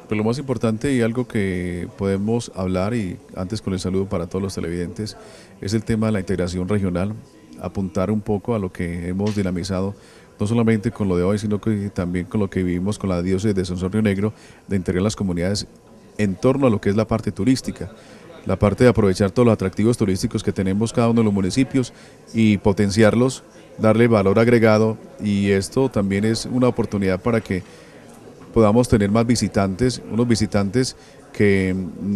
Pero lo más importante y algo que podemos hablar, y antes con el saludo para todos los televidentes, es el tema de la integración regional, apuntar un poco a lo que hemos dinamizado, no solamente con lo de hoy, sino que también con lo que vivimos con la diócesis de Sonso Río Negro, de integrar las comunidades en torno a lo que es la parte turística, la parte de aprovechar todos los atractivos turísticos que tenemos cada uno de los municipios y potenciarlos, darle valor agregado, y esto también es una oportunidad para que podamos tener más visitantes, unos visitantes que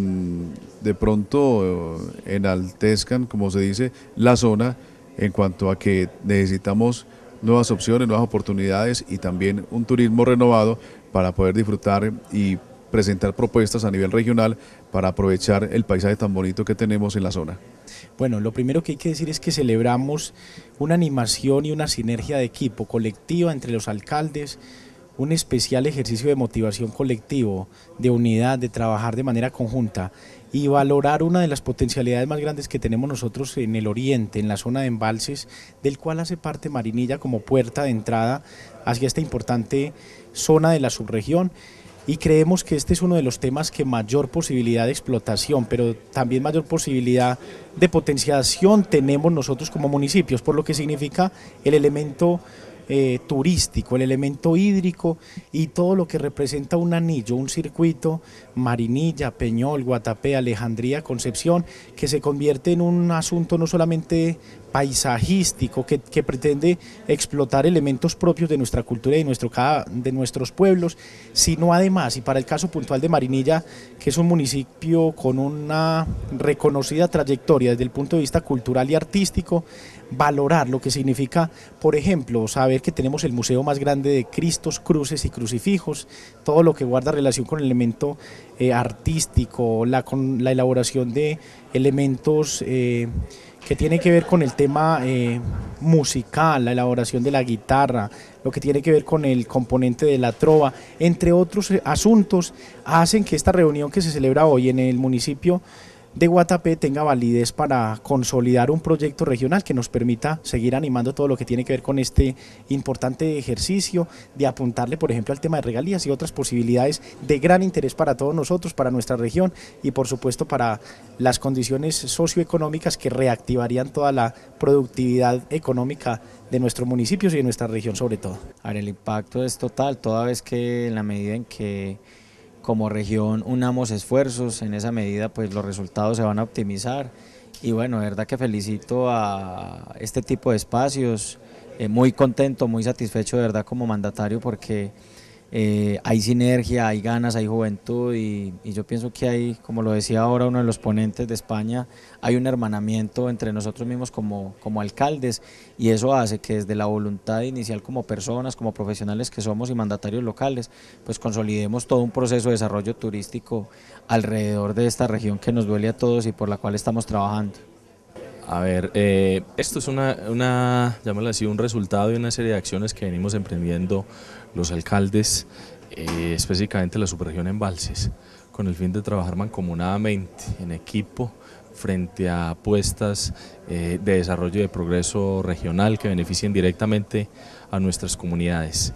de pronto enaltezcan, como se dice, la zona en cuanto a que necesitamos nuevas opciones, nuevas oportunidades y también un turismo renovado para poder disfrutar y presentar propuestas a nivel regional para aprovechar el paisaje tan bonito que tenemos en la zona. Bueno, lo primero que hay que decir es que celebramos una animación y una sinergia de equipo colectiva entre los alcaldes, un especial ejercicio de motivación colectivo, de unidad, de trabajar de manera conjunta y valorar una de las potencialidades más grandes que tenemos nosotros en el oriente, en la zona de embalses, del cual hace parte Marinilla como puerta de entrada hacia esta importante zona de la subregión. Y creemos que este es uno de los temas que mayor posibilidad de explotación, pero también mayor posibilidad de potenciación tenemos nosotros como municipios, por lo que significa el elemento turístico, el elemento hídrico y todo lo que representa un anillo, un circuito, Marinilla, Peñol, Guatapé, Alejandría, Concepción, que se convierte en un asunto no solamente paisajístico, que pretende explotar elementos propios de nuestra cultura y de nuestros pueblos, sino además, y para el caso puntual de Marinilla, que es un municipio con una reconocida trayectoria desde el punto de vista cultural y artístico, valorar lo que significa, por ejemplo, saber que tenemos el museo más grande de Cristos, cruces y crucifijos, todo lo que guarda relación con el elemento artístico, con la elaboración de elementos que tiene que ver con el tema musical, la elaboración de la guitarra, lo que tiene que ver con el componente de la trova, entre otros asuntos, hacen que esta reunión que se celebra hoy en el municipio de Guatapé tenga validez para consolidar un proyecto regional que nos permita seguir animando todo lo que tiene que ver con este importante ejercicio de apuntarle, por ejemplo, al tema de regalías y otras posibilidades de gran interés para todos nosotros, para nuestra región y por supuesto para las condiciones socioeconómicas que reactivarían toda la productividad económica de nuestros municipios y de nuestra región sobre todo. Ahora, el impacto es total, toda vez que en la medida en que como región unamos esfuerzos, en esa medida pues los resultados se van a optimizar y bueno, de verdad que felicito a este tipo de espacios, muy contento, muy satisfecho de verdad como mandatario porque hay sinergia, hay ganas, hay juventud y yo pienso que hay, como lo decía ahora uno de los ponentes de España, hay un hermanamiento entre nosotros mismos como alcaldes y eso hace que desde la voluntad inicial como personas, como profesionales que somos y mandatarios locales, pues consolidemos todo un proceso de desarrollo turístico alrededor de esta región que nos duele a todos y por la cual estamos trabajando. A ver, esto es llamémoslo así, un resultado de una serie de acciones que venimos emprendiendo los alcaldes, específicamente la subregión Embalses, con el fin de trabajar mancomunadamente, en equipo, frente a apuestas de desarrollo y de progreso regional que beneficien directamente a nuestras comunidades.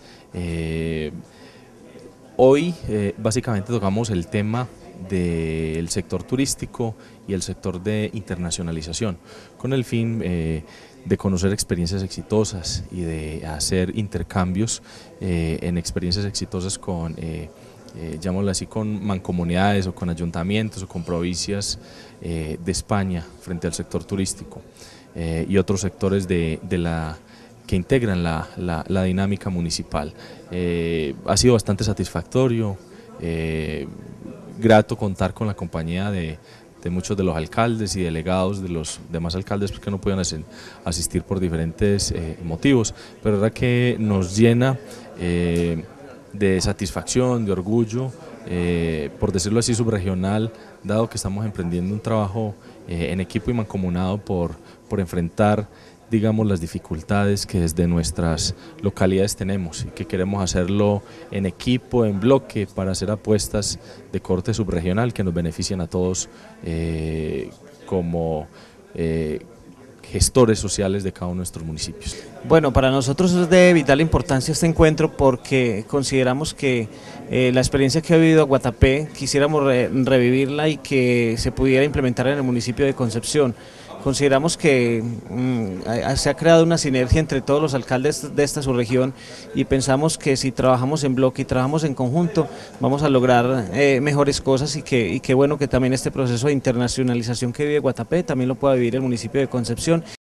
Hoy básicamente tocamos el tema del sector turístico y el sector de internacionalización, con el fin de conocer experiencias exitosas y de hacer intercambios en experiencias exitosas con, llamémoslo así, con mancomunidades o con ayuntamientos o con provincias de España frente al sector turístico y otros sectores que integran la dinámica municipal. Ha sido bastante satisfactorio, grato contar con la compañía de muchos de los alcaldes y delegados de los demás alcaldes que no pudieron asistir por diferentes motivos, pero la verdad que nos llena de satisfacción, de orgullo, por decirlo así, subregional, dado que estamos emprendiendo un trabajo en equipo y mancomunado por enfrentar, digamos, las dificultades que desde nuestras localidades tenemos y que queremos hacerlo en equipo, en bloque, para hacer apuestas de corte subregional que nos beneficien a todos como gestores sociales de cada uno de nuestros municipios. Bueno, para nosotros es de vital importancia este encuentro porque consideramos que la experiencia que ha vivido Guatapé quisiéramos revivirla y que se pudiera implementar en el municipio de Concepción. Consideramos que se ha creado una sinergia entre todos los alcaldes de esta subregión y pensamos que si trabajamos en bloque y trabajamos en conjunto vamos a lograr mejores cosas y que bueno que también este proceso de internacionalización que vive Guatapé también lo pueda vivir el municipio de Concepción.